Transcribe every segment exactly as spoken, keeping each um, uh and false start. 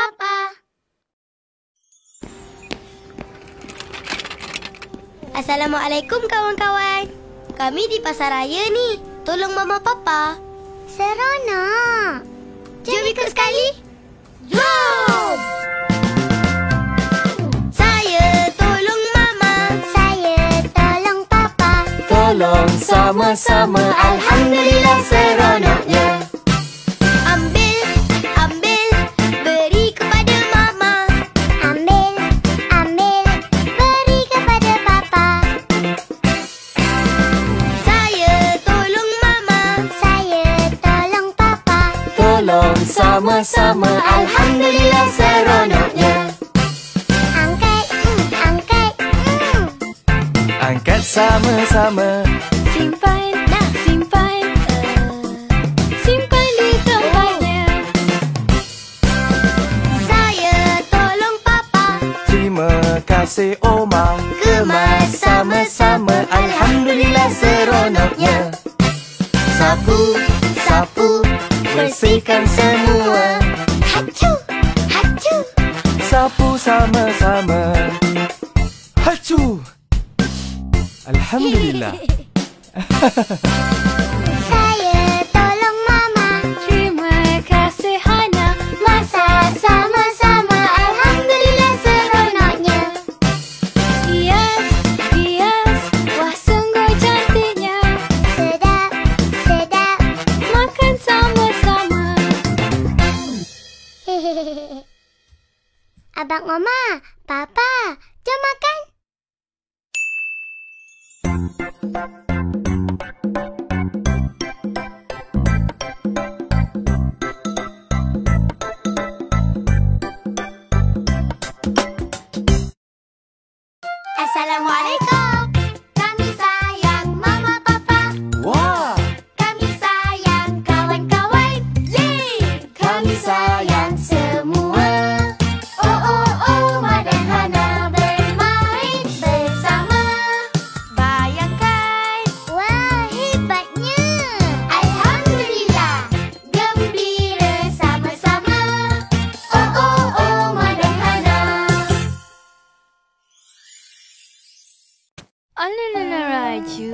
Papa. Assalamualaikum kawan-kawan. Kami di pasar raya ni. Tolong Mama Papa. Seronok. Jom ikut sekali. Jom! Saya tolong Mama. Saya tolong Papa. Tolong sama-sama, alhamdulillah seronoknya. Ambil, ambil, beri kepada Mama. Ambil, ambil, beri kepada Papa. Saya tolong Mama. Saya tolong Papa. Tolong sama-sama, alhamdulillah seronoknya. Angkat, mm, angkat, mm. Angkat sama-sama. Simpan, nah, simpan, Uh, simpan di tempatnya. Saya tolong Papa. Terima kasih Oma. Kemas sama-sama, alhamdulillah seronoknya. Sapu, sapu, bersihkan semua. Hacu, hacu. Sapu sama-sama. Hacu. Alhamdulillah. Saya tolong Mama. Terima kasih Hana. Masak sama-sama, alhamdulillah seronoknya. Hias, hias, wah sungguh cantiknya. Sedap, sedap. Makan sama-sama. Hehehe. Abang Oma, Papa, jom makan. Assalamualaikum. Kami sayang Mama Papa. Wah, Kami sayang kawan-kawan. Yeay! Kami sayang semua. Oh, oh, oh, Ma dan Hana bermain bersama. Bayangkan. Wah, hebatnya. Alhamdulillah. Gembira sama-sama. Oh, oh, oh, Ma dan Hana. Alalala Raju.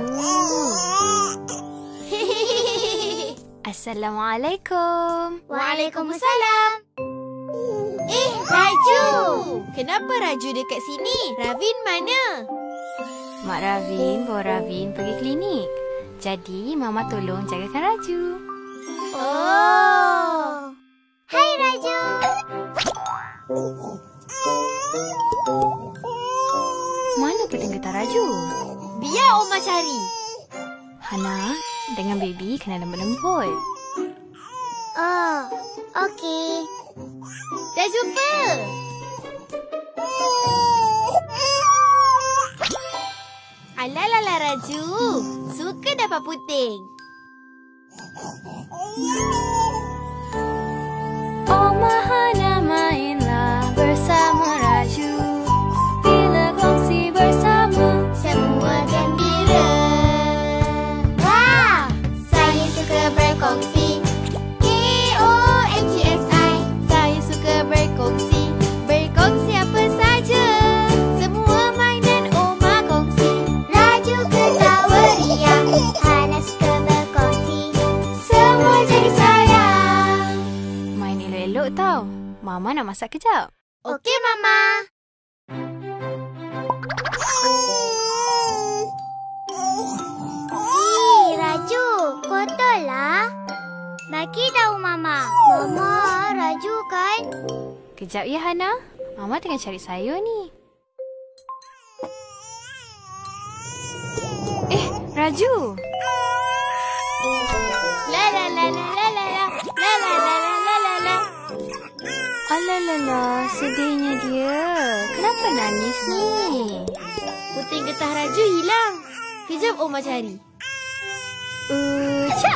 Assalamualaikum. Waalaikumsalam. Eh, Raju. Kenapa Raju dekat sini? Ravin mana? Mak Ravin bawa Ravin pergi klinik. Jadi Mama tolong jagakan Raju. Oh. Hai Raju. Mana pedang getah Raju? Biar Oma cari. Hana, dengan baby kena lembut-lembut. Oh, okey. Dah jumpa. Alalala Raju. Suka dapat puting. Oma Hana mainlah bersama Raju. Bila kongsi bersama, Semua gembira. Wow, saya suka berkongsi. K O N G S I. Saya suka berkongsi. Berkongsi apa saja. Semua mainan Oma kongsi. Raju ketawa riang. Hana suka berkongsi. Semua jadi sayang. main elok-elok tau. Mama nak masak kejap. Okey, Mama. Eh, Raju, kotorlah. Bagi tahu Mama. Mama, Raju kan? Kejap ya Hana. Mama tengah cari sayur ni. Eh, Raju. La la la la la la la la la la la la la la. Alalala, sedihnya dia. Kenapa nangis ni? Puting getah Raju hilang. Kejap Oma cari. Ucap.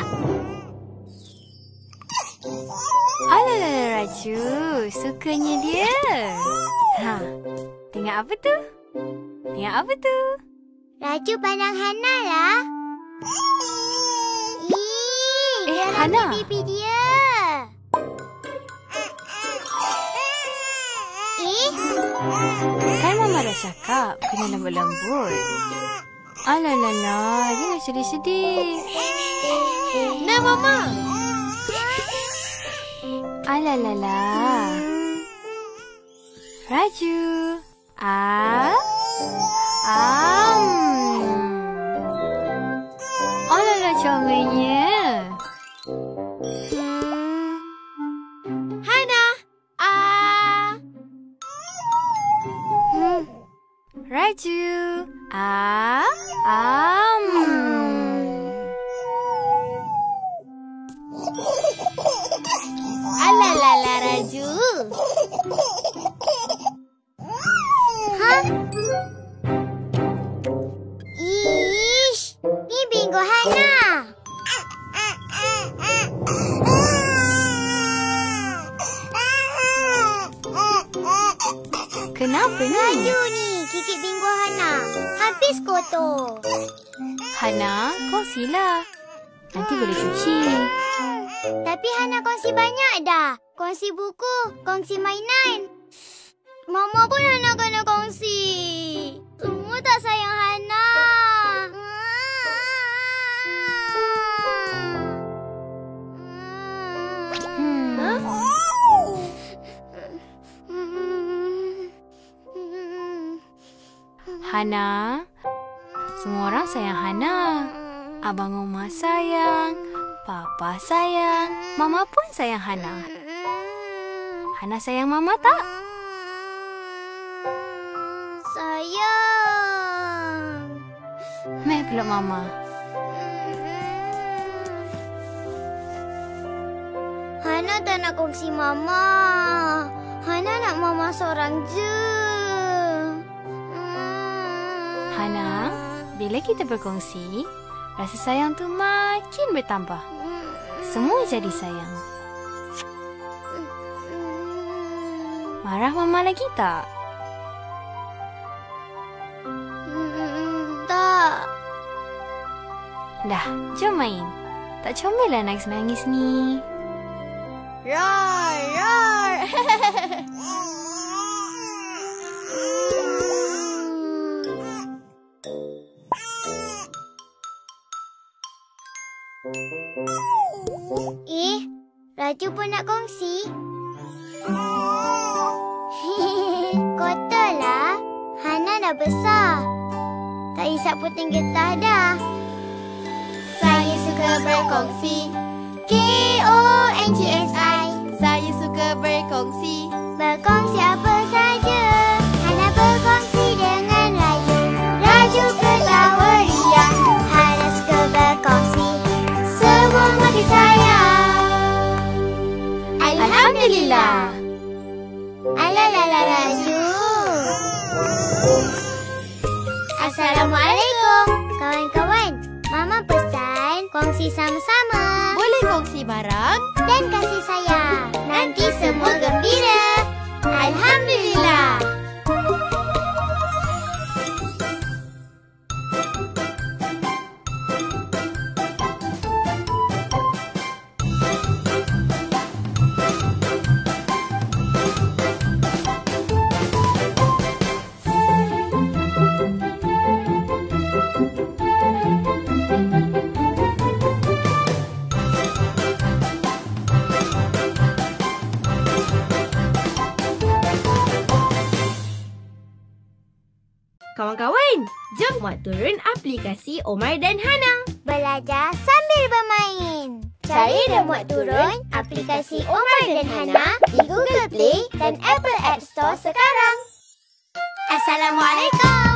Alalala Raju, sukanya dia. Ha, tengok apa tu? Tengok apa tu? Raju pandang Hana lah. Ih, Eh, dia Hana. ambil pipi dia. Kan Mama dah cakap kena lembut-lembut. Alalala, jangan sedih-sedih. Nah, Mama. Alalala. Raju. Ah. Am. Alala, comelnya. Hmm. Hana. Ah. Hmm. Raju. Ah. Am. Alalala, Raju. Hah? Ish, ni bingo Hana. Kenapa ni? Raju ni, kikit bingo Hana. Habis kotor. Hana, kongsilah. Nanti boleh cuci. Tapi Hana kongsi banyak dah. Kongsi buku, kongsi mainan. Mama pun Hana kena kongsi. Semua tak sayang Hana. Hmm. Hana, semua orang sayang Hana. Abang Omar sayang, Papa sayang, Mama pun sayang Hana. Hana sayang Mama tak? Sayang. Meh peluk Mama. Hana tak nak kongsi Mama. Hana nak Mama seorang je. Hana, bila kita berkongsi, rasa sayang tu makin bertambah. Semua jadi sayang. Marah Mama lagi tak? Tak. Dah, jom main. Tak comel lah nangis-nangis ni. Roar, roar. Eh, Raju pun nak kongsi. Kotorlah. Hana dah besar. Tak isap puting getah dah. Saya suka berkongsi. K O N G S I. Saya suka berkongsi. Berkongsi apa saja. Hana berkongsi dengan Raju. Raju ketawa ria. Hana suka berkongsi. Semua makin sayang. Alhamdulillah. Alalala Raju. Assalamualaikum. Kawan-kawan, Mama pesan kongsi sama-sama. Boleh kongsi barang dan kasih sayang. Nanti semua gembira. Alhamdulillah. Kawan-kawan, jom muat turun aplikasi Omar dan Hana. Belajar sambil bermain. Cari dan muat turun aplikasi Omar dan Hana di Google Play dan Apple App Store sekarang. Assalamualaikum.